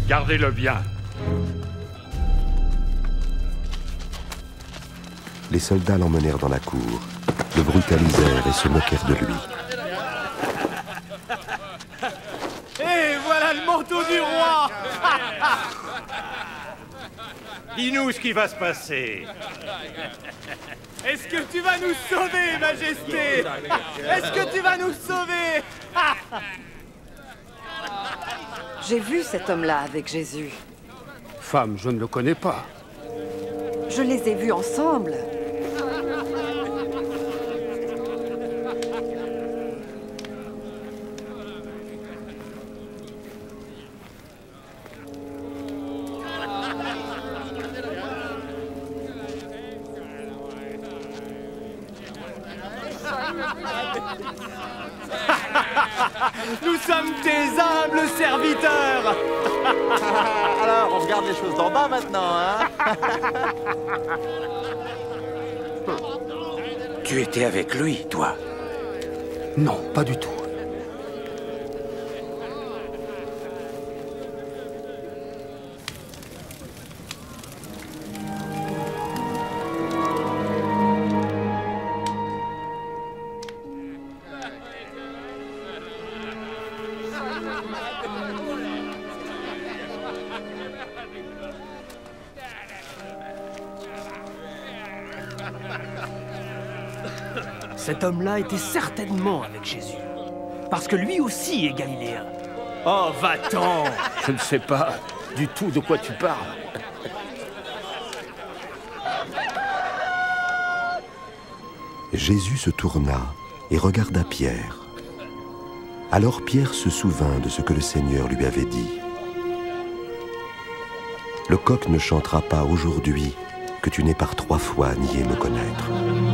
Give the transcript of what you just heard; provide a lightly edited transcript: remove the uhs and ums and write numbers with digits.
Gardez-le bien. Les soldats l'emmenèrent dans la cour, le brutalisèrent et se moquèrent de lui. Et voilà le manteau du roi! Dis-nous ce qui va se passer. Est-ce que tu vas nous sauver, Majesté? Est-ce que tu vas nous sauver? J'ai vu cet homme-là avec Jésus. Femme, je ne le connais pas. Je les ai vus ensemble. Nous sommes tes humbles serviteurs. Alors, on regarde les choses d'en bas maintenant, hein? Tu étais avec lui, toi? Non, pas du tout. Cet homme-là était certainement avec Jésus. Parce que lui aussi est galiléen. Oh, va-t'en! Je ne sais pas du tout de quoi tu parles. Jésus se tourna et regarda Pierre. Alors Pierre se souvint de ce que le Seigneur lui avait dit. Le coq ne chantera pas aujourd'hui que tu n'aies par 3 fois nié me connaître.